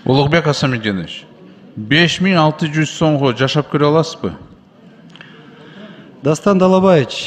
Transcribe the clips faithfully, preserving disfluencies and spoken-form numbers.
Улугбек Асамидинович, беш миң алты жүз сомго жашап көрө аласызбы? Дастан Далабаевич,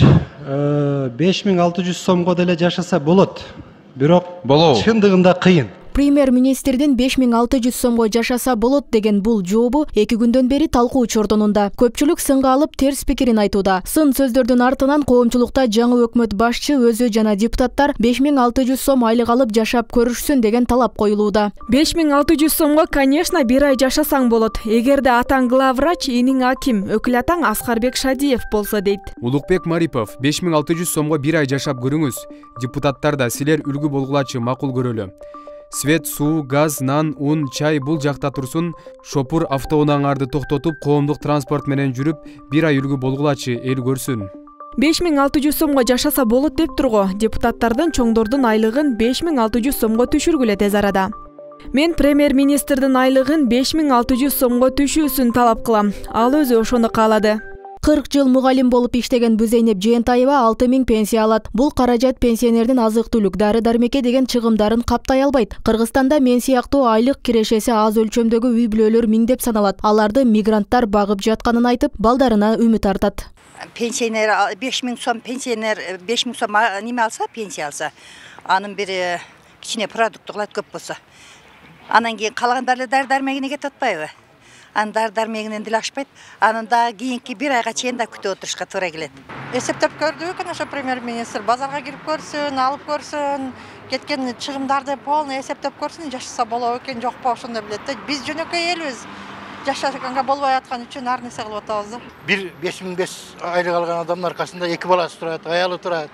беш миң алты жүз сомго деле жашаса болот. Бирок чындыгында кыйын. Премьер-министрдин беш миң алты жүз сомго жашаса болот деген бул жообу эки күндөн бери талкуу чордонунда. Көпчүлүк сынга алып терс пикирин айтууда. Сын сөздөрдүн артынан коомчулукта жаңы өкмөт башчы өзү жана депутаттар беш миң алты жүз сом айлык алып жашап көрүшсүн деген талап коюлууда. беш миң алты жүз сомго, конечно, бир ай жашасаң болот. Эгерде атаң главврач, эниң аким, өкүл атаң Аскарбек Шадиев болсо дейт. Улукбек Марипов, беш миң алты жүз сомго бир ай жашап көрүңүз. Депутаттар да силер үлгү болгулачы макул көрөлү. Свет, суу, газ, нан, ун, чай бул жакта турсун, шопур автоунааңарды токтотуп, коомдук транспорт менен жүрүп, бир ай үлгү болгулачы эл көрсүн. беш миң алты жүз сомго жашаса болот дептир го. Депутаттардын, чоңдордун айлыгын беш миң алты жүз сомго түшүргүлө тез арада. Мен премьер-министрдин айлыгын беш миң алты жүз сомго түшүүсүн талап кылам. Ал өзү ошону каалады. кырк жыл мугалим болуп иштеген Бүзейнеп Жээнтаева алты миң пенсия алат. Бул каражат пенсионердин азык-түлүк, дары-дармекке деген чыгымдарын каптай албайт. Кыргызстанда мен сыяктуу айлык кирешеси аз өлчөмдөгү үй бүлөлөр миңдеп саналат. Аларды мигранттар багып жатканын айтып, балдарына үмүт артат. Пенсионер беш миң сом, пенсионер беш миң сом неме алса, пенсия алса, анын бир кичине продукты кылат көп болсо. Анан кийин калган баары дары-дармегине кетип атпайбы? Анын дары-дармегинен деле ашпайт. Анын да кийинки бир айга чейин да күтүп отурушка туура келет. Эсептеп көрдүк, ошо премьер-министр базарга кирип көрсүн, алып көрсүн, кеткен чыгымдарды полный эсептеп көрсүн, жашаса болобу экен, жокпу ошондо билет да. Биз жөнөкөй элбиз. Жашаганга болбой аткан үчүн ар нерсе кылып атабыз да. Бир беш миң беш айлык алган адамдын аркасында эки баласы турат, аялы турат.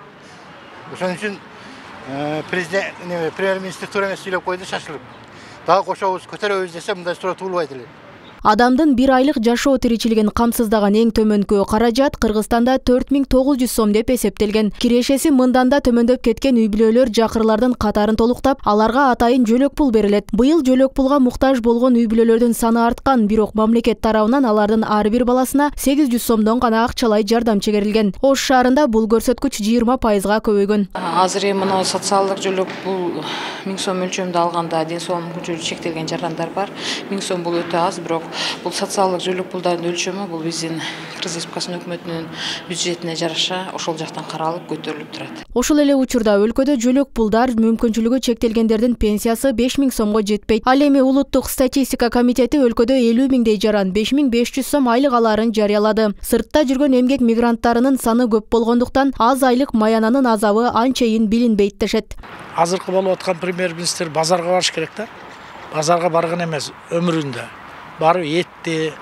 Ошон үчүн президент, премьер-министр туура эмес сүйлөп койду, шашылып. Дагы кошобуз, көтөрөбүз десе мындай суроо туулбайт эле. Адамдын бир айлык жашоо тиричилигин камсыздаган эң төмөнкү каражат Кыргызстанда төрт миң тогуз жүз сом деп эсептелген. Кирешеси мындан да төмөндөп кеткен үй бүлөлөр жакырлардын катарын толуктап, аларга атайын жөлөк пул берилет. Быйыл жөлөк пулга муктаж болгон үй бүлөлөрдүн саны арткан, бирок мамлекет тарабынан алардын ар бир баласына сегиз жүз сомдон гана акчалай жардам чегерилген. Ош шаарында бул көрсөткүч жыйырма пайызга көбөйгөн. Азыр эми мына социалдык жөлөк пул миң сом өлчөмдө алганда ден соолук мүмкүнчүлүгү чектелген жардамдар бар. миң сом бул өтө аз, бирок бул социалдык жөлөк пулдардын өлчөмү бул биздин Кыргыз Республикасынын өкмөтүнүн бюджетине жараша ошол жактан каралып көтөрүлүп турат. Ошол эле учурда өлкөдө жөлөк пулдар мүмкүнчүлүгү чектелгендердин пенсиясы беш миң сомго жетпейт. Ал эми улуттук статистика комитети өлкөдө элүү миңдей жаран беш миң беш жүз сом айлык аларын жарыялады. Сыртта жүргөн эмгек мигранттарынын саны көп болгондуктан аз айлык маянанын азабы анчейин билинбейт дешет. Азыркы болуп аткан премьер-министр базарга барыш керек да. Базарга барган эмес өмүрүндө. Барып этти,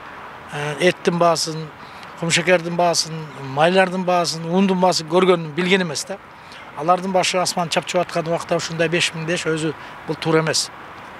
эттин баасын, кумшекердин баасын, майлардын баасын, ундун баасын көргөнүн билген эмес да. Алардын башы асман чапчып аткан убакта ушундай беш миң деш өзү бул туура эмес.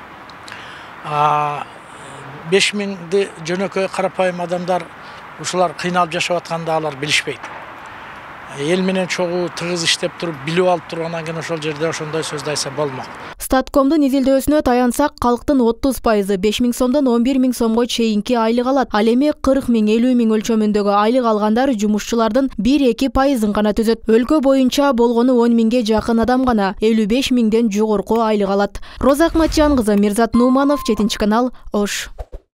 беш миңди жөнөкөй карапайым адамдар ушулар кыйналып жашап атканда алар билишпейт. Эл менен чогуу тыгыз иштеп туруп, билип алып тургандан кийин ошол жерде ошондой сөздү айтса болмок. Статкомдун изилдөөсүнө таянсак, калктын отуз пайызы беш миң сомдон он бир миң сомго чейинки айлык алат. Ал эми кырк миң элүү миң өлчөмүндөгү айлык алгандар жумушчулардын бир эки пайызын гана түзөт. Өлкө боюнча болгону он миңге жакын адам гана элүү беш миңден жогорку айлык алат. Роза Акматжан кызы, Мирзат Нуманов, Жетинчи канал, Ош.